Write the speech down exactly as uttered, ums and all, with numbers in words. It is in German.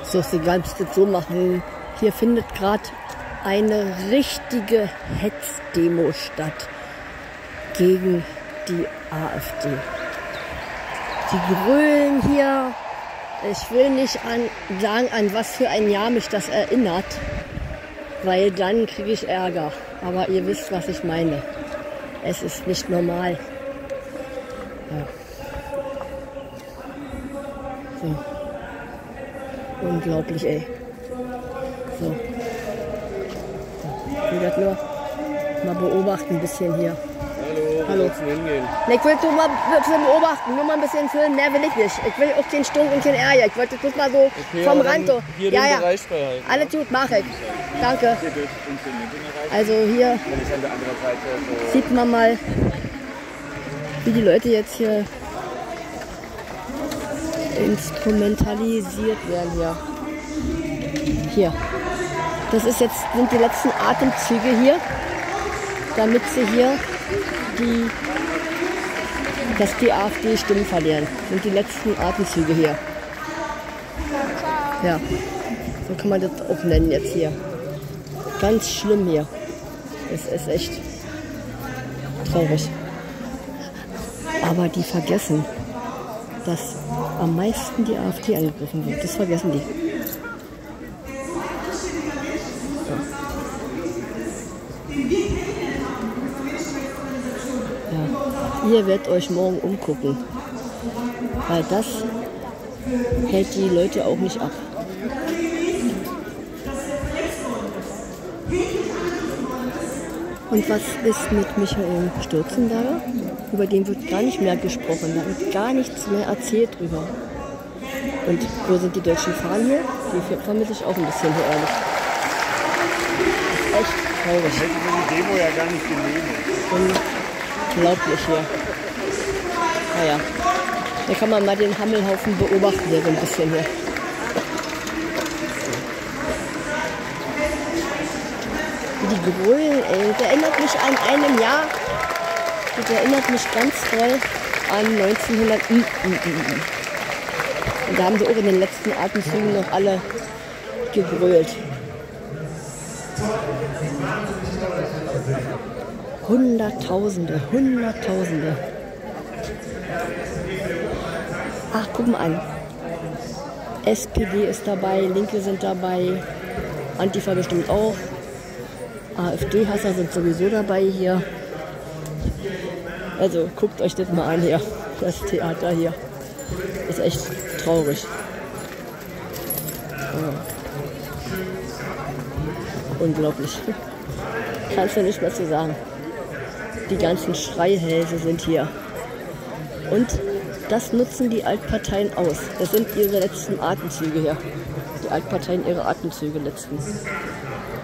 So ist egal, ob ich das so machen. Hier findet gerade eine richtige Hetzdemo statt gegen die AfD. Die grölen hier. Ich will nicht an, sagen, an was für ein Jahr mich das erinnert, weil dann kriege ich Ärger. Aber ihr wisst, was ich meine. Es ist nicht normal. Ja. So. Unglaublich, ey. So. Ich will das nur mal beobachten, ein bisschen hier. Hallo, wo willst du hingehen? Ich will nur mal ein bisschen beobachten, nur mal ein bisschen filmen, mehr will ich nicht. Ich will auch keinen Stunk und kein Ärger. Ich wollte das mal so okay, vom Rand. Hier ja, den ja. Bereich frei halten. Alles gut, mach ich. Danke. Also hier sieht man mal, wie die Leute jetzt hier instrumentalisiert werden. Hier. Hier. Das ist jetzt, sind die letzten Atemzüge hier, damit sie hier die, dass die AfD Stimmen verlieren. Das sind die letzten Atemzüge hier. Ja, so kann man das auch nennen jetzt hier. Ganz schlimm hier. Es ist echt traurig. Aber die vergessen, dass am meisten die AfD angegriffen wird. Das vergessen die. Ja. Ihr werdet euch morgen umgucken, weil das hält die Leute auch nicht ab. Und was ist mit Michael Stürzenberger? Über den wird gar nicht mehr gesprochen, da wird gar nichts mehr erzählt drüber. Und wo sind die deutschen Fahnen hier? Die vermisse ich auch ein bisschen hier, ehrlich. Das ist echt traurig. Ich hätte die Demo ja gar nicht genehmigt. Unglaublich hier. Naja, hier kann man mal den Hammelhaufen beobachten, hier so ein bisschen hier. Wie die grölen, ey. Das erinnert mich an einem Jahr. Das erinnert mich ganz toll an neunzehnhundert. Und da haben sie auch in den letzten Atemzügen noch alle gegrölt. Hunderttausende, Hunderttausende. Ach, guck mal an. S P D ist dabei, Linke sind dabei, Antifa bestimmt auch. AfD-Hasser sind sowieso dabei hier. Also guckt euch das mal an hier. Das Theater hier. Ist echt traurig. Oh. Unglaublich. Kannst du nicht mehr zu sagen. Die ganzen Schreihälse sind hier. Und das nutzen die Altparteien aus. Das sind ihre letzten Atemzüge hier. Die Altparteien ihre Atemzüge letzten.